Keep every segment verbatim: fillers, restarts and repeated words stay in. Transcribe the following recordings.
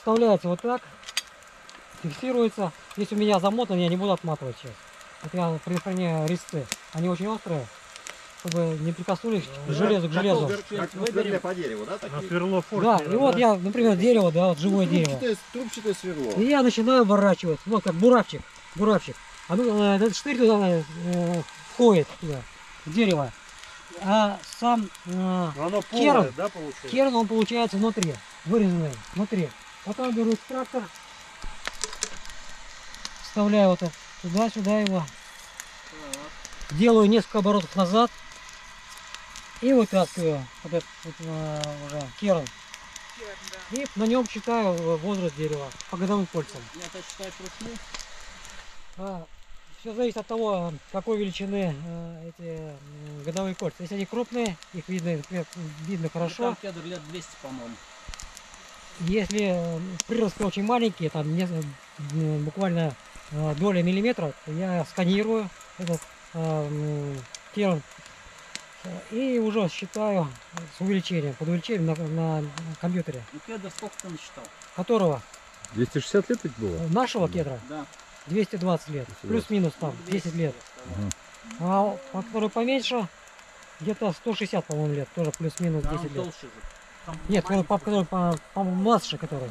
вставляется вот так, фиксируется. Если у меня замотан, я не буду отматывать сейчас. Вот я предохраняю резцы. Они очень острые, чтобы не прикоснулись к железу, к железу. Как сверло по дереву, да? Такие? Сверло Да, и вот я, например, дерево, да, вот живое дерево. Трубчатое сверло. И я начинаю оборачивать, вот как буравчик, буравчик. Оно, этот штырь туда э, входит, туда, в дерево. А сам э, Оно керн, полое, да, получается? керн, он получается внутри, вырезанный внутри. Потом беру экстрактор, вставляю вот туда-сюда его, делаю несколько оборотов назад и вытаскиваю вот этот вот, э, уже керн. И на нем считаю возраст дерева по годовым кольцам. Это считать вручную? А, все зависит от того, какой величины э, эти э, годовые кольца. Если они крупные, их видно, видно хорошо. Там кедр лет двести, по-моему. Если э, приросты очень маленькие, там не, э, буквально э, доля миллиметра, то я сканирую этот э, керн и уже считаю с увеличением, под увеличением на, на компьютере. Ну, кедр сколько ты насчитал? Которого? двести шестьдесят лет ведь было? Нашего кедра? Да. двести двадцать лет. Плюс-минус там десять лет. Ага. А по который поменьше, где-то сто шестьдесят, по-моему, лет. Тоже плюс-минус Да, он десять лет. толще же. Там Нет, маленький. по, который по, по младше, который.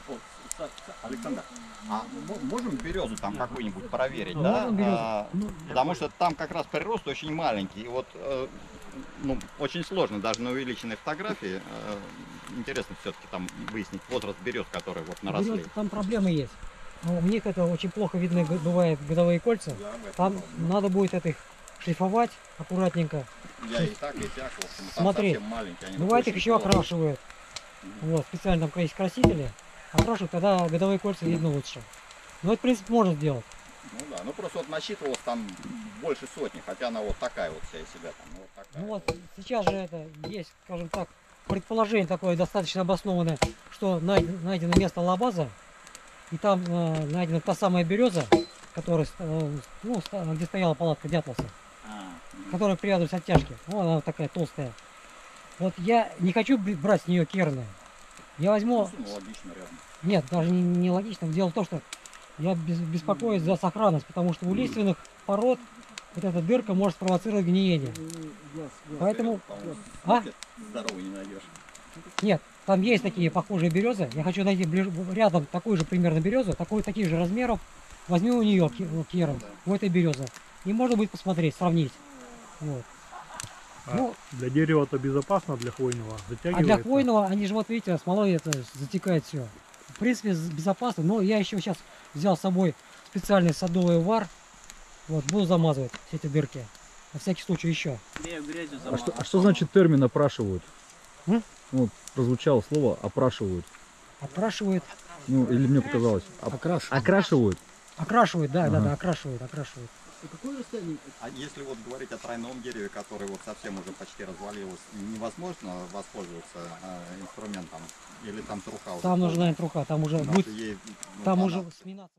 Александр, а мо- можем березу там какую-нибудь проверить, Ну, да? можем березу. А, Ну, потому что там как раз прирост очень маленький. И вот э, ну, очень сложно даже на увеличенной фотографии. э, интересно все-таки там выяснить возраст берез, которые вот наросли. березы, там проблемы есть. Но у них это очень плохо видно, г- бывает годовые кольца. Там надо будет это их шлифовать аккуратненько. Я и так, и так, в общем, там Смотри, совсем маленькие. они бывает очень их еще плохо. окрашивают. Вот, специально там есть красители. Окрашивают, тогда годовые кольца видно лучше. Но это, в принципе, можно сделать. Ну да, ну просто вот насчитывалось там больше сотни, хотя она вот такая вот вся из себя там. Ну, вот такая. Ну вот сейчас же это есть, скажем так, предположение такое достаточно обоснованное, что найдено, найдено место лабаза, и там э, найдена та самая береза, которая, э, ну, ста- где стояла палатка Дятласа, А, которая привязывается от тяжки. Вот она такая толстая. Вот я не хочу б- брать с нее керны. Я возьму... Ну, логично, рядом. Нет, даже не, не логично. Дело в том, что я без- беспокоюсь за сохранность, потому что у лиственных пород вот эта дырка может спровоцировать гниение. Поэтому... По-моему, А? здоровый не найдешь. Нет, там есть такие похожие березы. Я хочу найти ближ... рядом такую же примерно березу, такой, таких же размеров. Возьму у нее керн, у этой березы. И можно будет посмотреть, сравнить. Вот. А Ну, для дерева-то безопасно, для хвойного а затягивается. для хвойного, они же, вот видите, смолой это затекает все. В принципе, з- безопасно. Но я еще сейчас взял с собой специальный садовый вар. Вот, буду замазывать все эти дырки. На всякий случай еще. я грязью А замазал. что, а что значит термин опрашивают? М? Ну, прозвучало слово опрашивают. Окрашивают. Ну, или мне показалось. Оп- Окрашивают. Окрашивают. Окрашивают, да, да, Ага. да, окрашивают, окрашивают. А если вот говорить о тройном дереве, которое вот совсем уже почти развалилось, невозможно воспользоваться э, инструментом? Или там труха уже? Там нужна труха, там уже Потому будет, что ей, ну, там она- уже сминаться.